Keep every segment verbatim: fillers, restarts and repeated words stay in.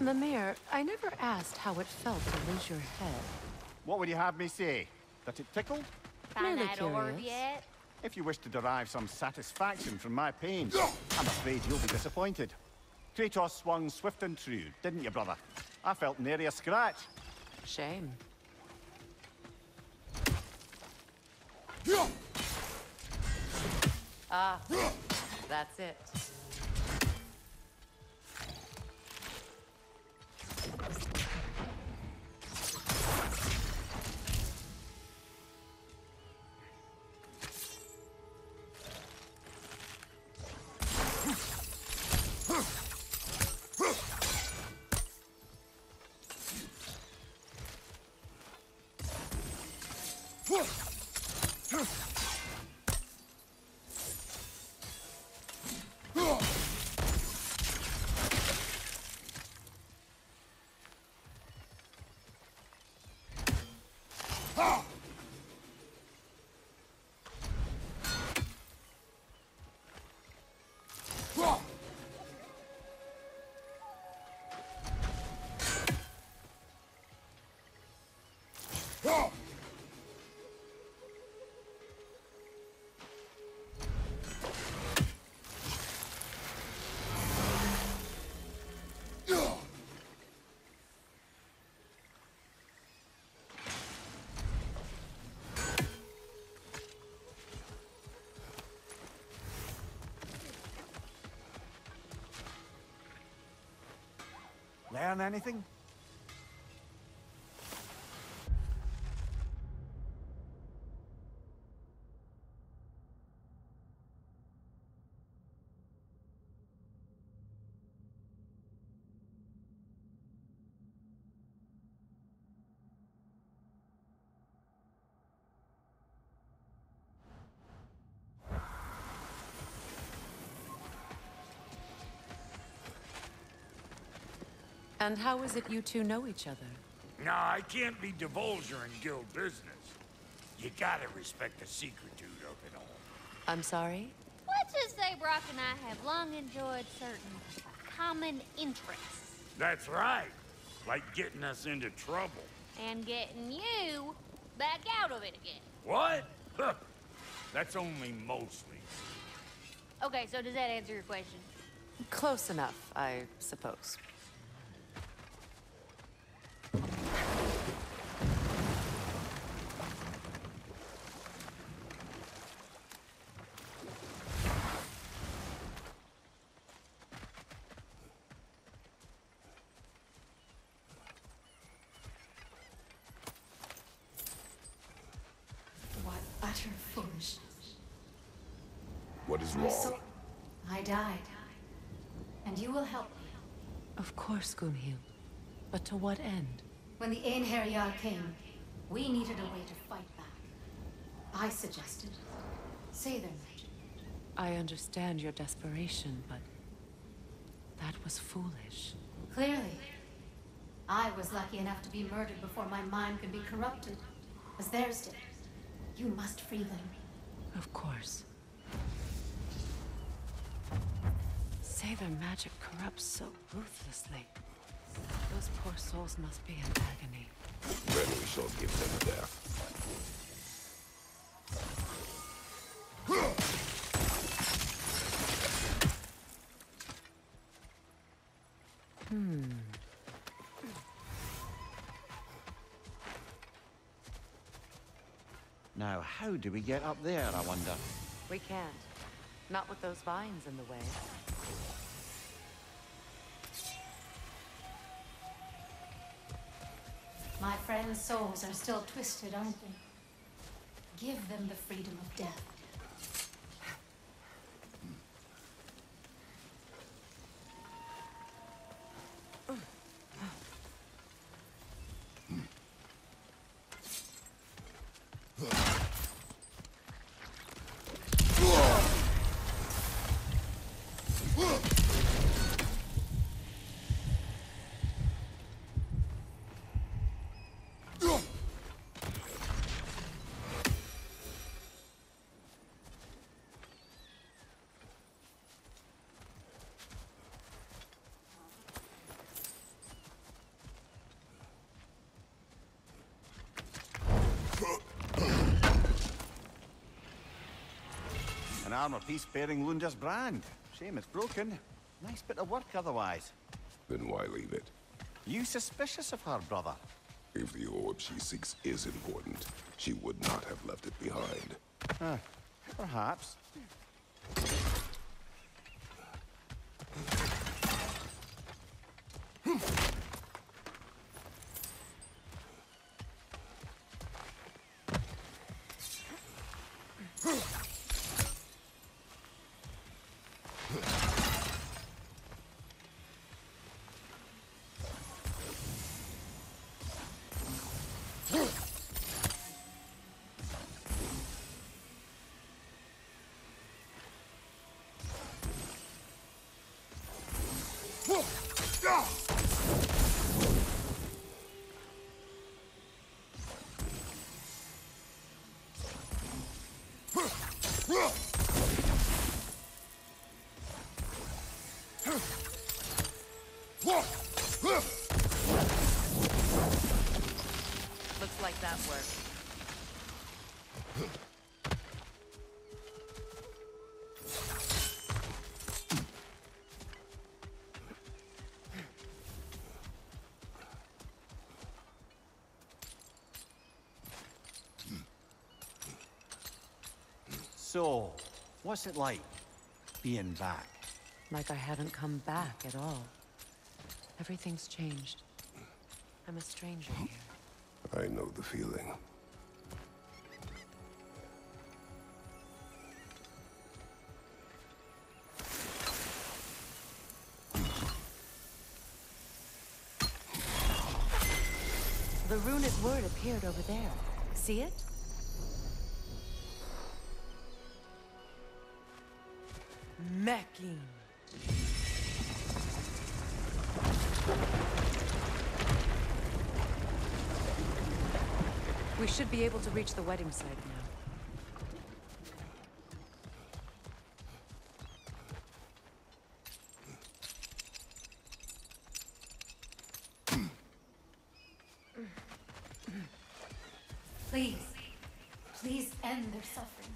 Mimir, I never asked how it felt to lose your head. What would you have me say? That it tickled? Find Merely that orb curious. yet? If you wish to derive some satisfaction from my pain, I'm afraid you'll be disappointed. Kratos swung swift and true, didn't you, brother? I felt nary a scratch. Shame. Ah, that's it. Learn anything? And how is it you two know each other? Nah, I can't be divulger in guild business. You gotta respect the secretude of it all. I'm sorry? Let's just say Brock and I have long enjoyed certain common interests. That's right. Like getting us into trouble. And getting you back out of it again. What? Huh. That's only mostly. Okay, so does that answer your question? Close enough, I suppose. What utter foolishness. What is I wrong? saw- I died. And you will help me. Of course, Gunhild. But to what end? When the Einherjar came, we needed a way to fight back. I suggested, say their magic. I understand your desperation, but that was foolish. Clearly. I was lucky enough to be murdered before my mind could be corrupted, as theirs did. You must free them. Of course. Say their magic corrupts so ruthlessly. Those poor souls must be in agony. Then we shall give them death. Hmm. Now, how do we get up there, I wonder? We can't. Not with those vines in the way. My friends' souls are still twisted, aren't they? Give them the freedom of death. armor piece bearing Lunda's brand. Shame it's broken. Nice bit of work otherwise. Then why leave it? You suspicious of her, brother? If the orb she seeks is important, she would not have left it behind. Huh. Perhaps. Looks like that worked. So, what's it like, being back? Like I haven't come back at all. Everything's changed. I'm a stranger here. I know the feeling. The runic word appeared over there. See it? Meching. We should be able to reach the wedding site now. Please, please end their suffering.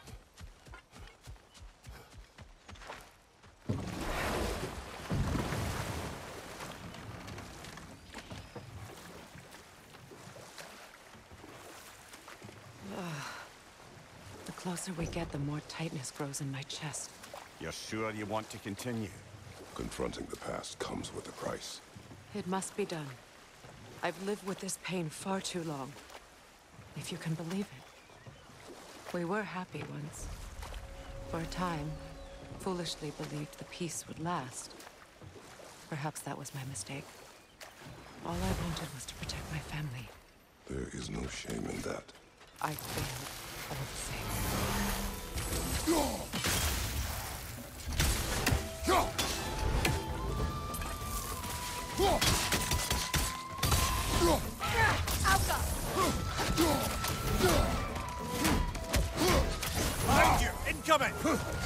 The closer we get, the more tightness grows in my chest. You're sure you want to continue? Confronting the past comes with a price. It must be done. I've lived with this pain far too long. If you can believe it. We were happy once. For a time, foolishly believed the peace would last. Perhaps that was my mistake. All I wanted was to protect my family. There is no shame in that. I failed all the same. Behind you! Incoming!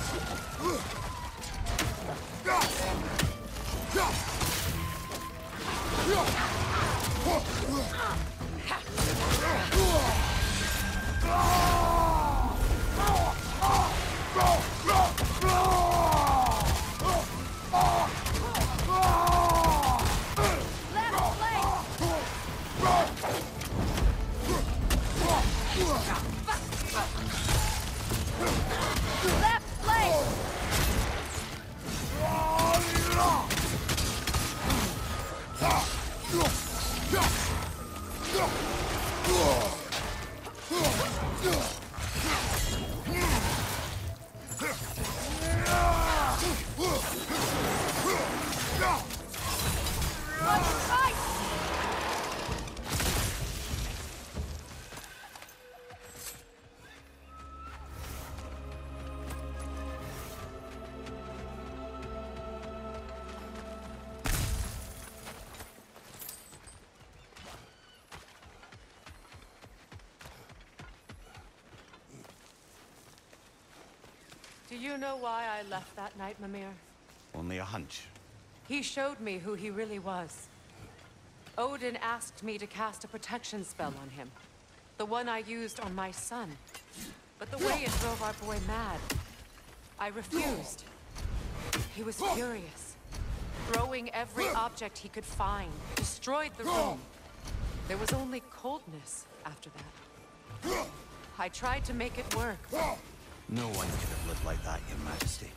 Do you know why I left that night, Mimir? Only a hunch. He showed me who he really was. Odin asked me to cast a protection spell on him. The one I used on my son. But the way it drove our boy mad, I refused. He was furious, throwing every object he could find, destroyed the room. There was only coldness after that. I tried to make it work. No one could have lived like that, Your Majesty.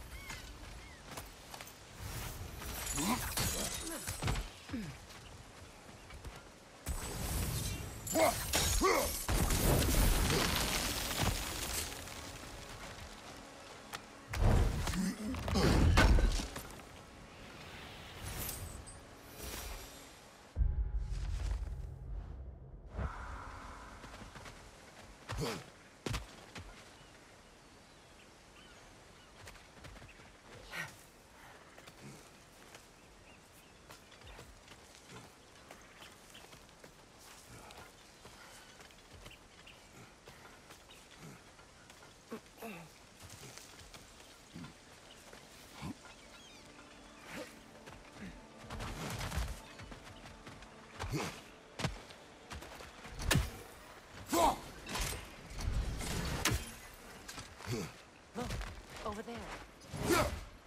Look, over there.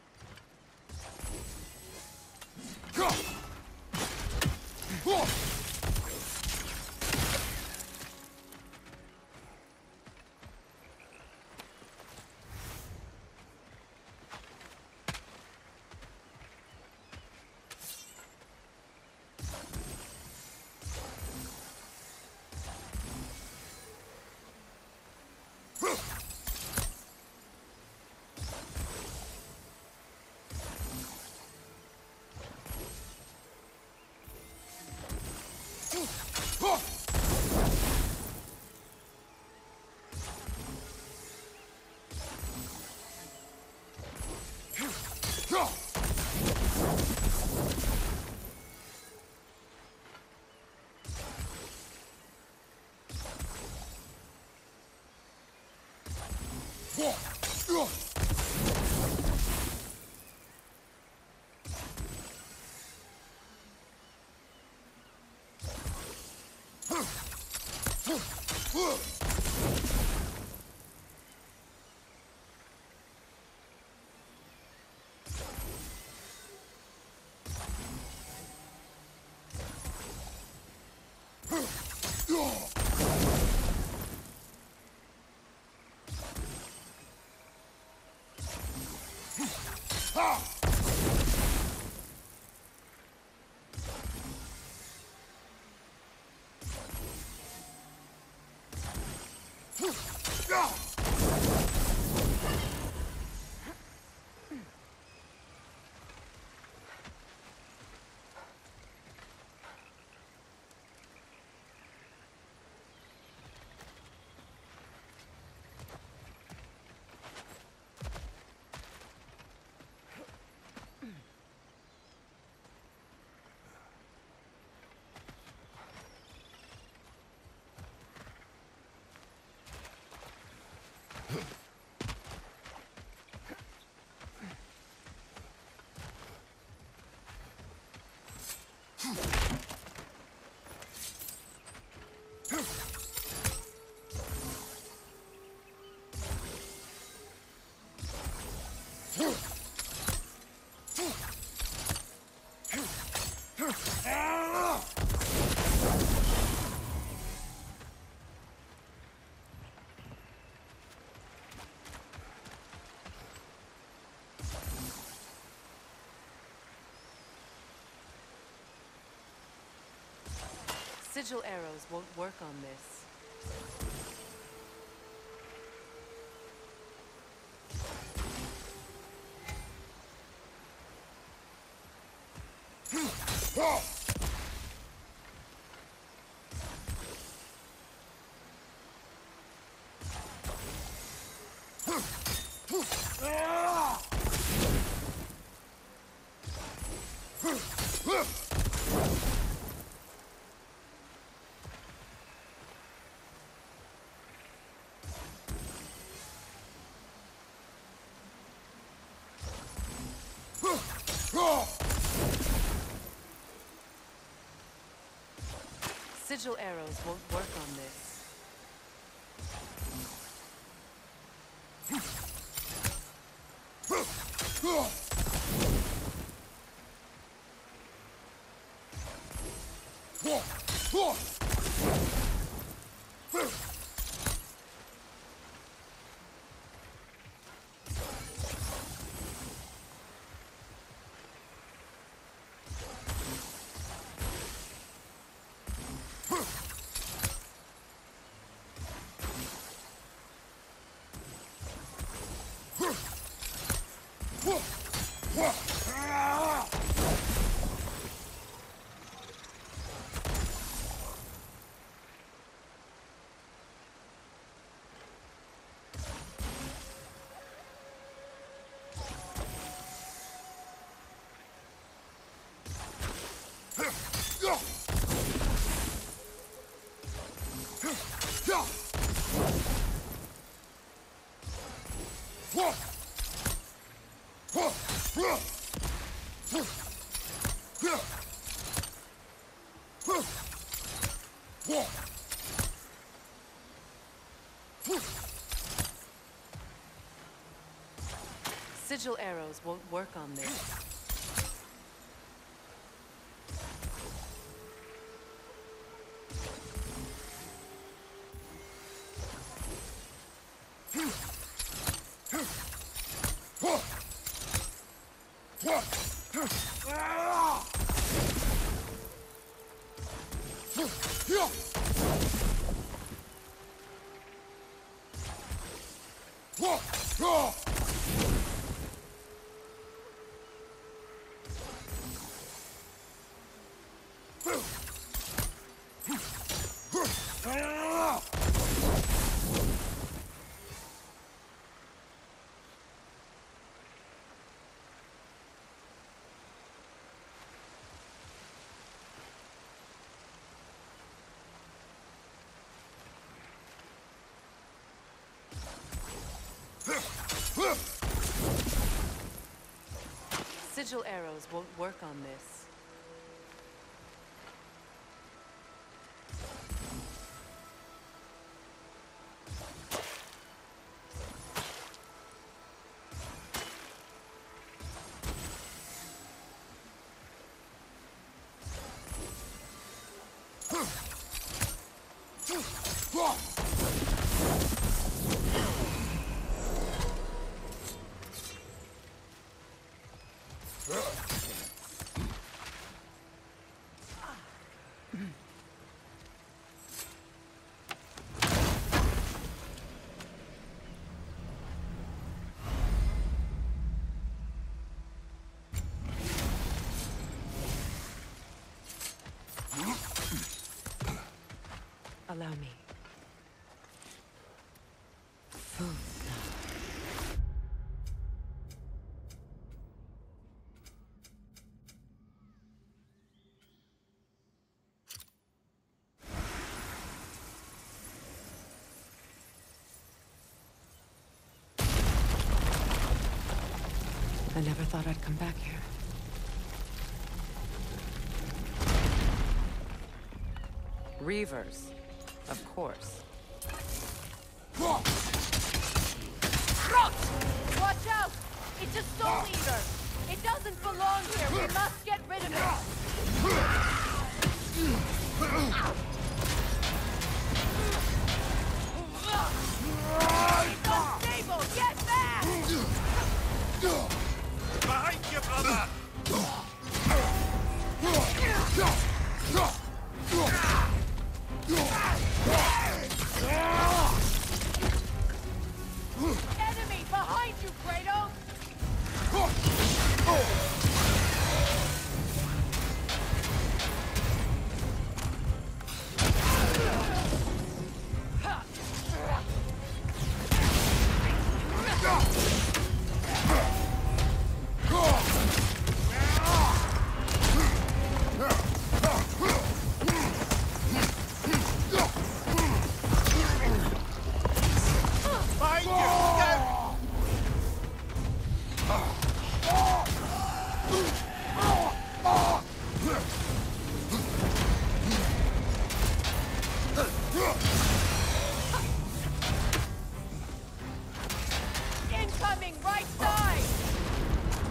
Sigil arrows won't work on this. Sigil arrows won't work on this. Sigil arrows won't work on this. Sigil arrows won't work on this. Allow me. Food now. I never thought I'd come back here. Reavers. Of course. Rot! Watch out! It's a soul eater! It doesn't belong here! We must get rid of it! It's unstable! Get back! Behind you, brother! Enemy behind you, Kratos! Incoming right side!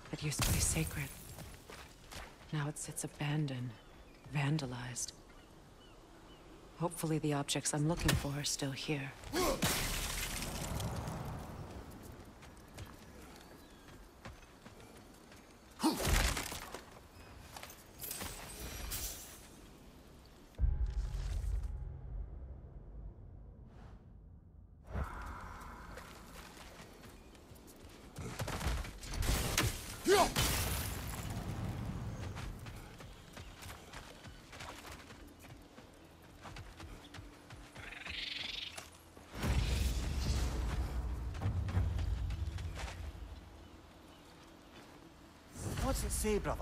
It used to be sacred. Now it sits abandoned, vandalized. Hopefully the objects I'm looking for are still here. What's it say, brother?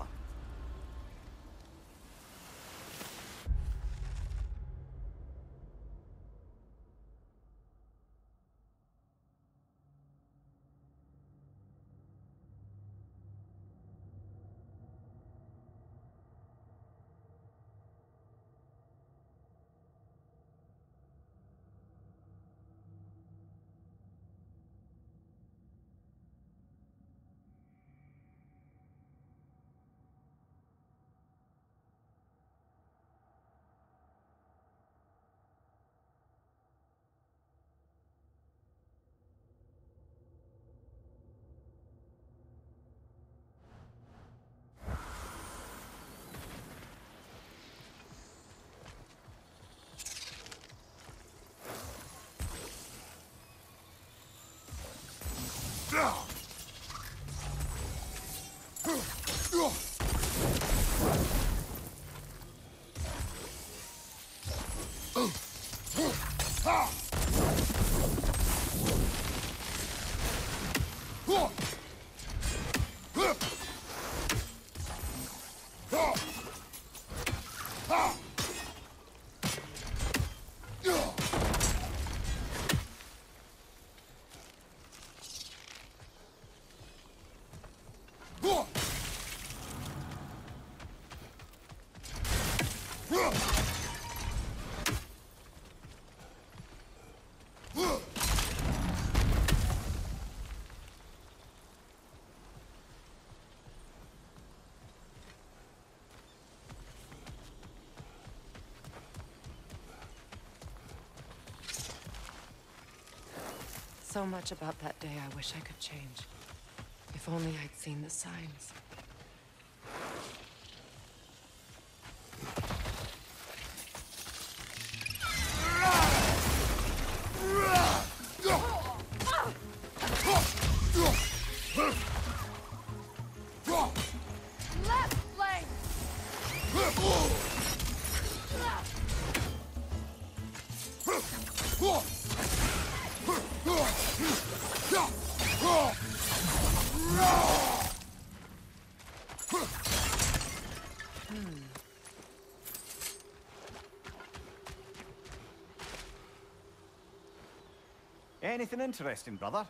So much about that day I wish I could change. If only I'd seen the signs. Left flank! Anything interesting, brother?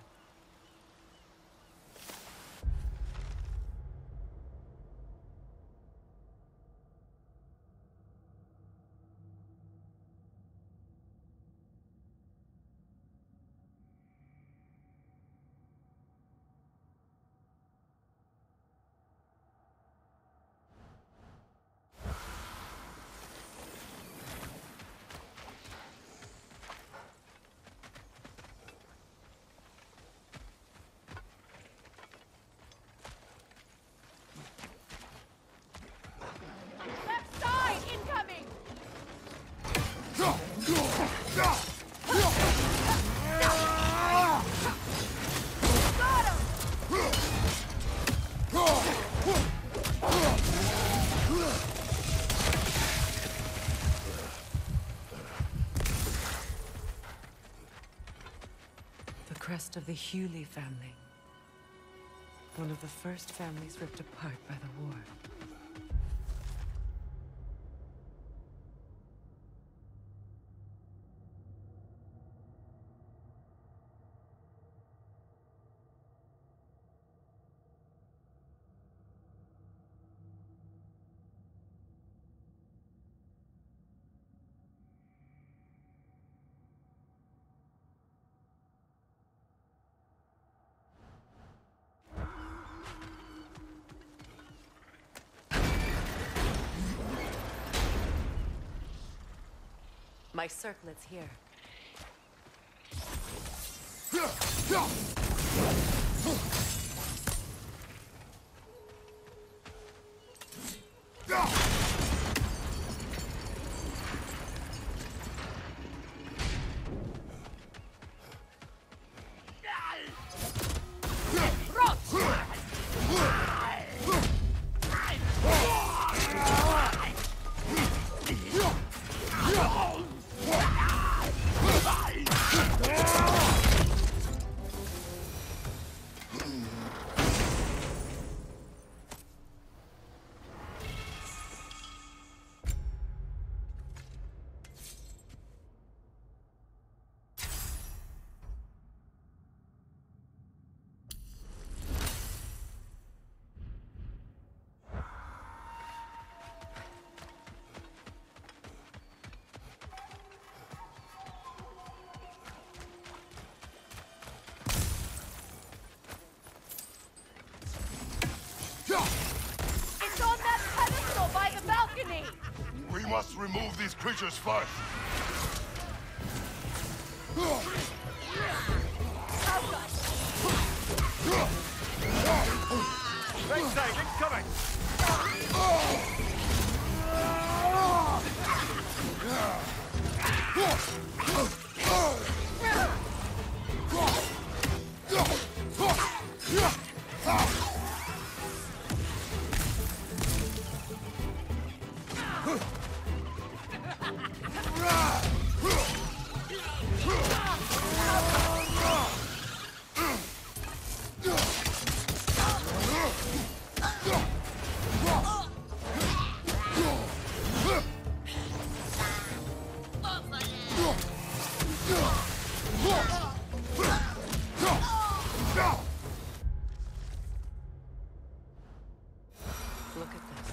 Left side incoming! Got him! The crest of the Hewley family. One of the first families ripped apart by the war. My circlet's here. It's on that pedestal by the balcony! We must remove these creatures first. Right side, incoming! Look at this.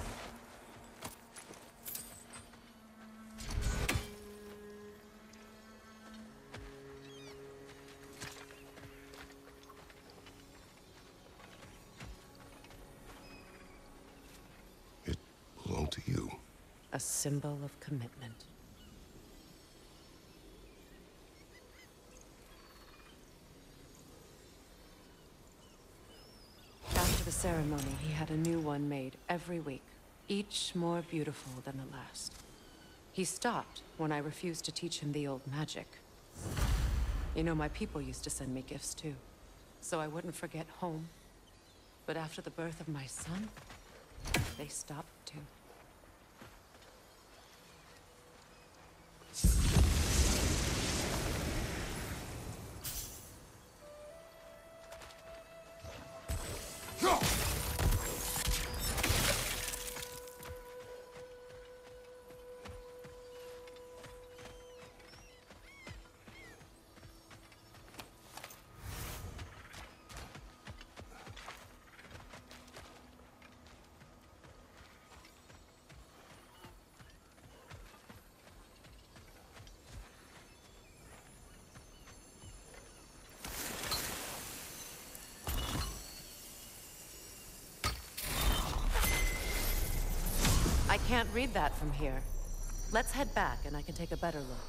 It belonged to you. A symbol of commitment. After the ceremony, he had a new one made every week, each more beautiful than the last. He stopped when I refused to teach him the old magic. You know, my people used to send me gifts too, so I wouldn't forget home. But after the birth of my son, they stopped too. I can't read that from here. Let's head back and I can take a better look.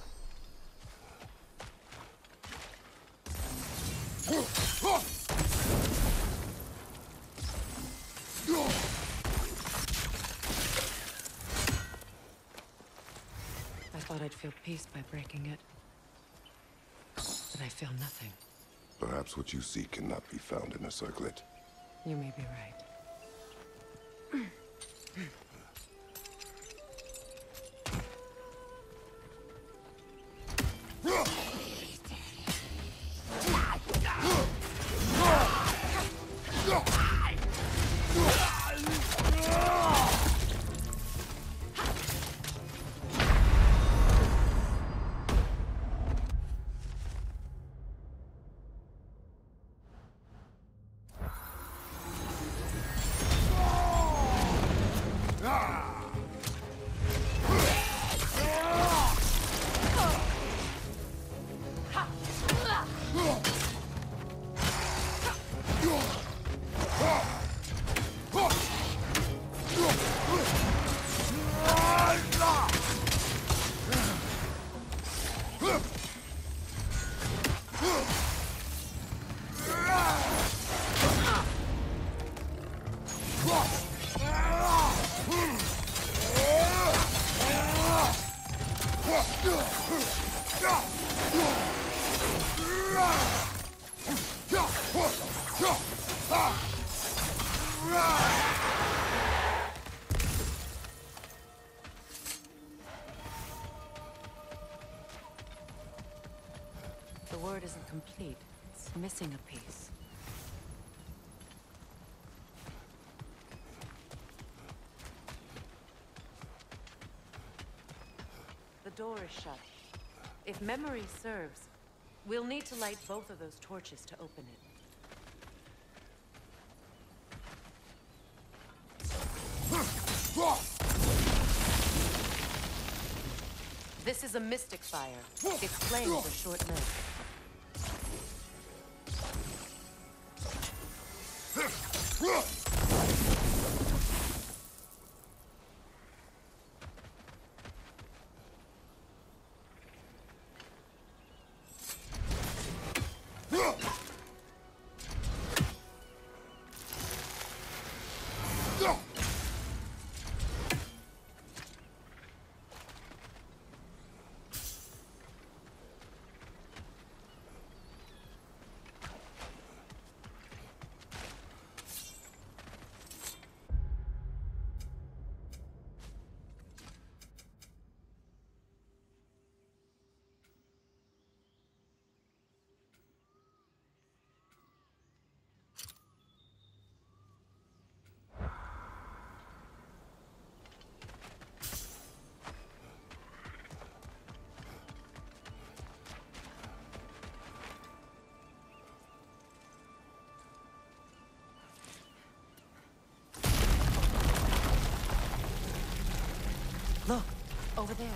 I thought I'd feel peace by breaking it. But I feel nothing. Perhaps what you seek cannot be found in a circlet. You may be right. The word isn't complete. It's missing a piece. The door is shut. If memory serves, we'll need to light both of those torches to open it. This is a mystic fire. Its flames are short-lived. Look, over there.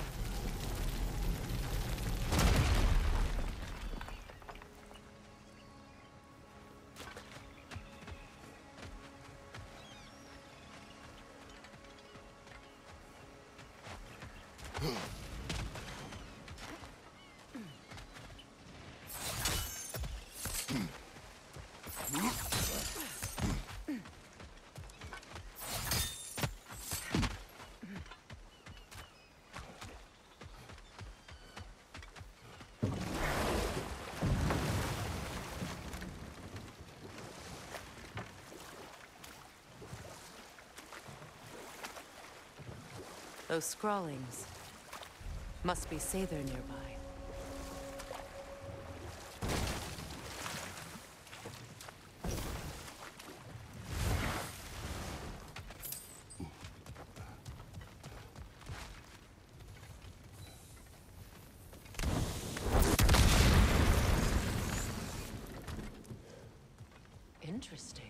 Those scrawlings must be Sather nearby. Interesting.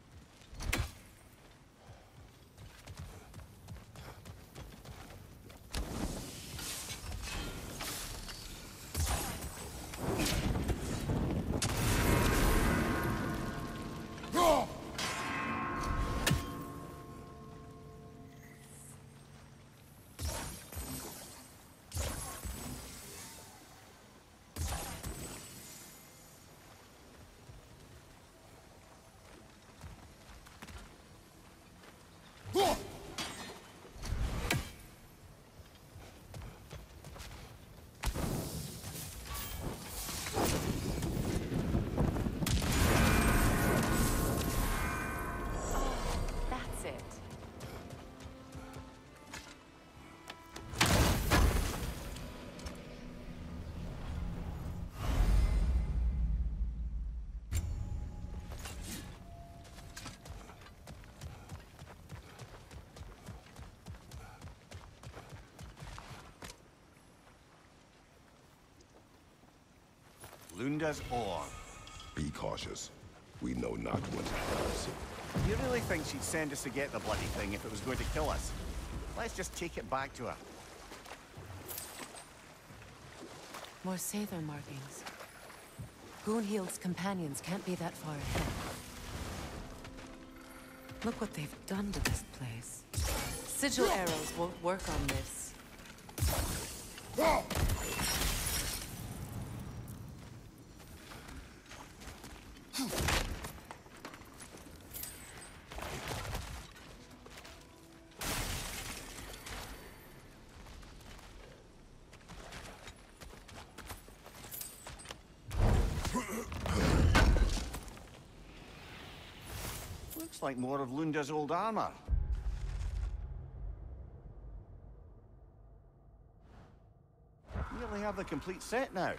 Lunda's ore. Be cautious. We know not what it does. You really think she'd send us to get the bloody thing if it was going to kill us? Let's just take it back to her. More Sather markings. Gunhild's companions can't be that far ahead. Look what they've done to this place. Sigil arrows won't work on this. Looks like more of Lunda's old armor. Nearly have the complete set now.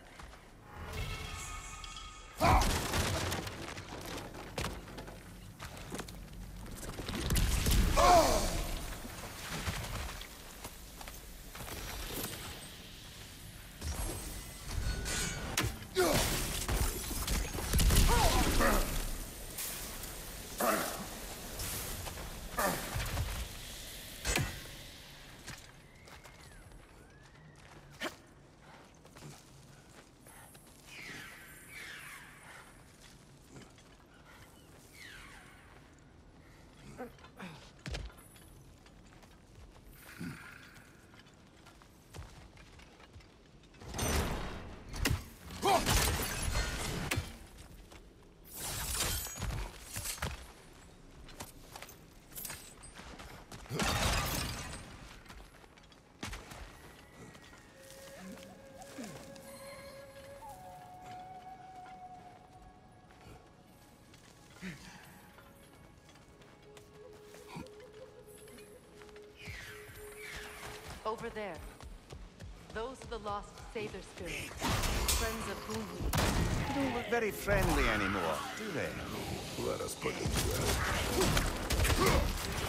Over there. Those are the lost Sather spirits. Friends of Gunhild. They don't look very friendly anymore, do they? Let us put them to rest.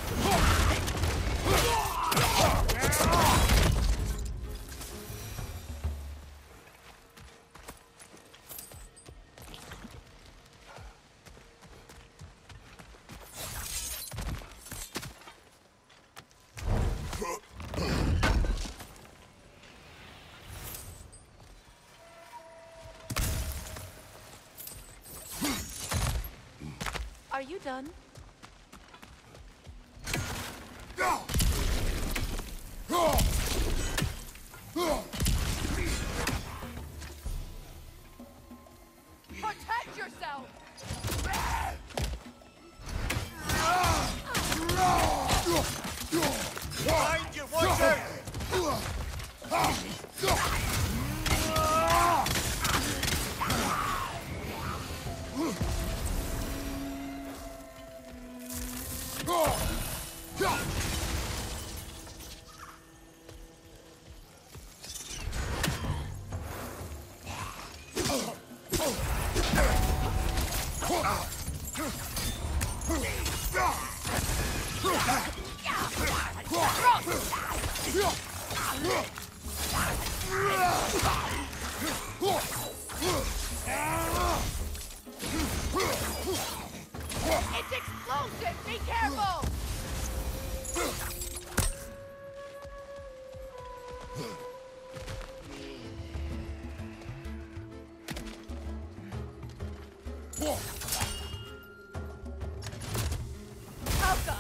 Are you done? Protect yourself! Behind you, watch out! It's explosive! Be careful! Helga!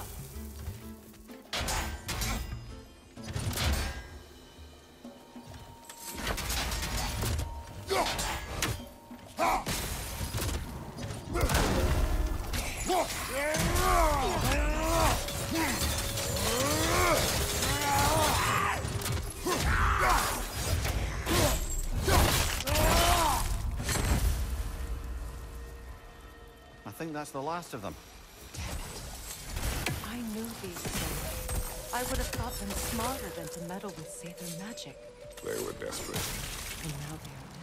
I think that's the last of them. I knew these things. I would have thought them smarter than to meddle with Sather magic. They were desperate. And now they are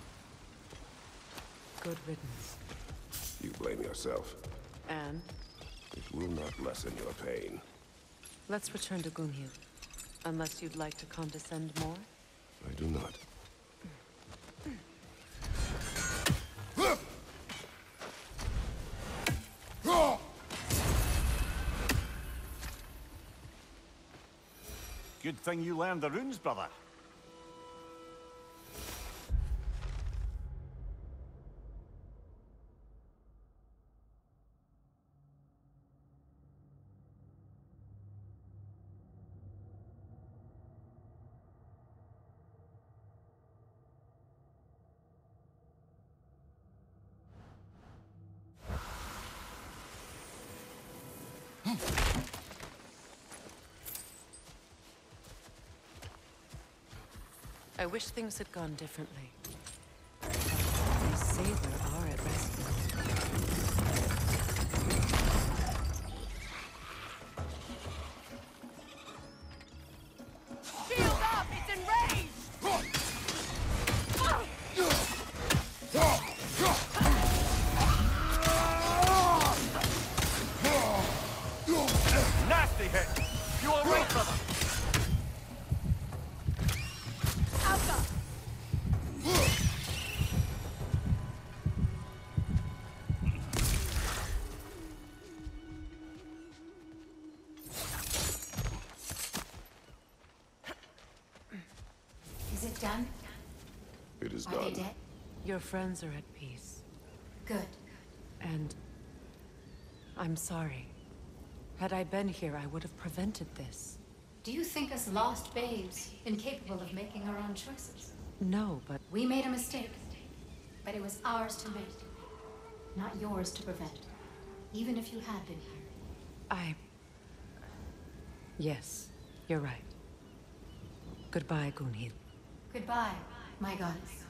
dead. Good riddance. You blame yourself. And It will not lessen your pain. let's return to Gunhild. Unless you'd like to condescend more? I do not. Good thing you learned the runes, brother. I wish things had gone differently. These Sather are at rest. nasty hit. You all right, brother? Alka! Is it done? It is Are done. they dead? Your friends are at peace. Good. And I'm sorry. Had I been here, I would have prevented this. Do you think us lost babes, incapable of making our own choices? No, but We made a mistake, but it was ours to make, not yours to prevent, even if you had been here. I... Yes, you're right. Goodbye, Gunhild. Goodbye, my goddess.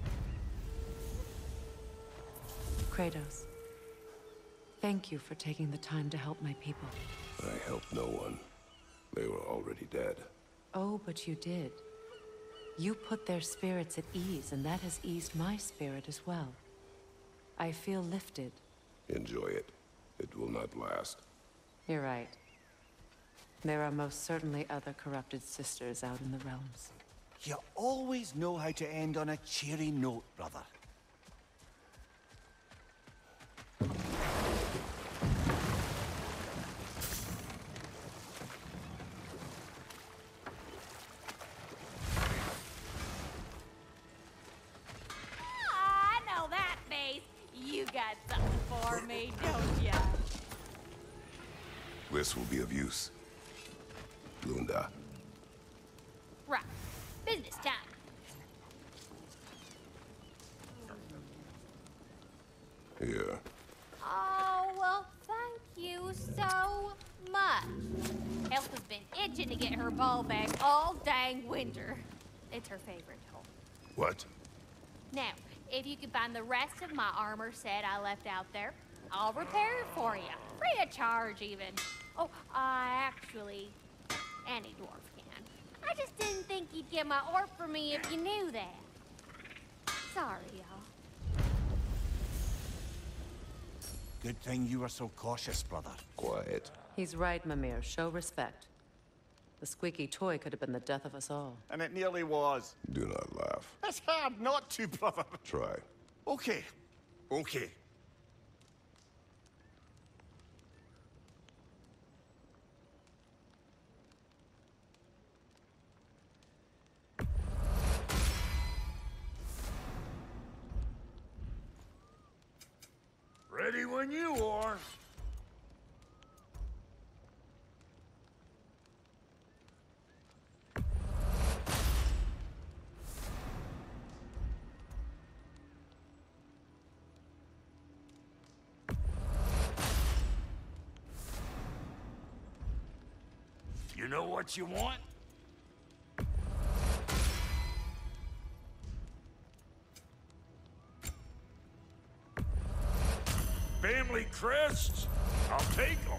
Kratos. Thank you for taking the time to help my people. I helped no one. They were already dead. Oh, but you did. You put their spirits at ease, and that has eased my spirit as well. I feel lifted. Enjoy it. It will not last. You're right. There are most certainly other corrupted sisters out in the realms. You always know how to end on a cheery note, brother. I know that face. You got something for me, don't ya? This will be of use. Lunda. Right. Business time. Here. Oh, well, thank you so much. Elsa's been itching to get her ball back all dang winter. It's her favorite hole. What? Now, if you could find the rest of my armor set I left out there, I'll repair it for you. Free of charge, even. Oh, I actually, any dwarf can. I just didn't think you'd get my orb for me if you knew that. Sorry, y'all. Good thing you were so cautious, brother. Quiet. He's right, Mimir. Show respect. The squeaky toy could have been the death of us all. And it nearly was. Do not laugh. It's hard not to, brother. Try. Okay. Okay. Ready when you are. You know what you want? Family crests? I'll take them.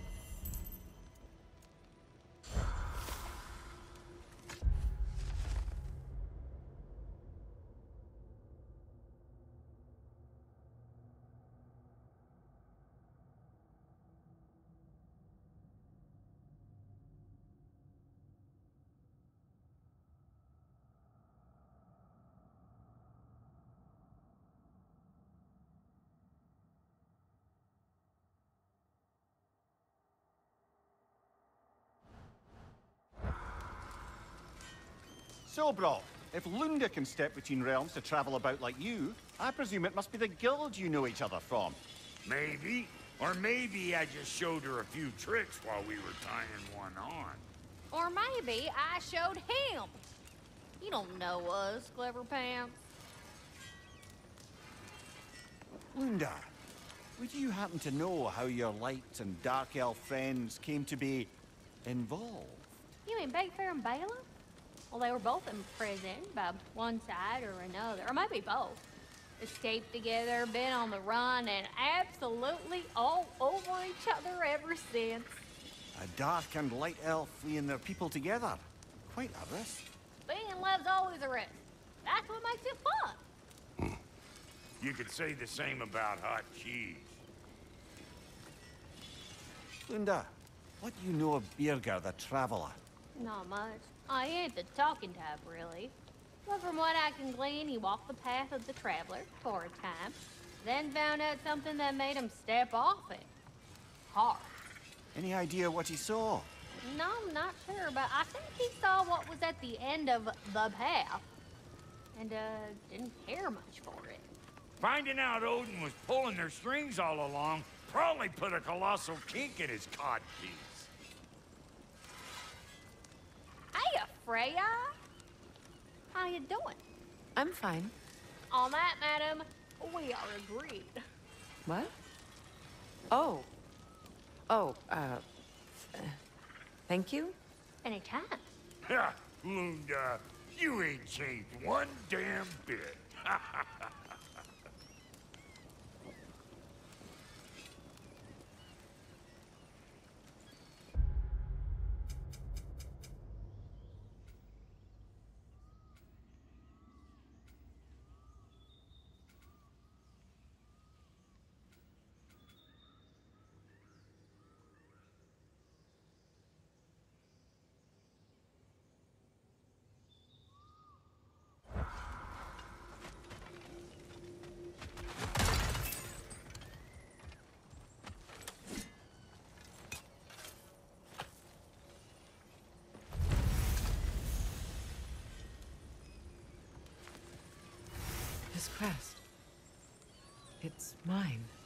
So, Brock, if Lunda can step between realms to travel about like you, I presume it must be the guild you know each other from. Maybe. Or maybe I just showed her a few tricks while we were tying one on. Or maybe I showed him. You don't know us, Clever Pants. Lunda, would you happen to know how your light and dark elf friends came to be involved? You mean Big Fair and Bala? Well, they were both imprisoned by one side or another, or maybe both. Escaped together, been on the run, and absolutely all over each other ever since. A dark and light elf fleeing their people together. Quite a risk. Being in love's always a risk. That's what makes it fun. You could say the same about hot cheese. Lunda, What do you know of Birger the Traveler? Not much. I ain't the talking type, really. But from what I can glean, he walked the path of the traveler for a time, then found out something that made him step off it. Hard. Any idea what he saw? No, I'm not sure, but I think he saw what was at the end of the path. And, uh, didn't care much for it. Finding out Odin was pulling their strings all along probably put a colossal kink in his codpiece. Hey, Freya! How you doing? I'm fine. On that, madam, we are agreed. What? Oh. Oh, uh... uh, thank you? Anytime. Ha! Lunda, you ain't changed one damn bit. This crest. It's mine.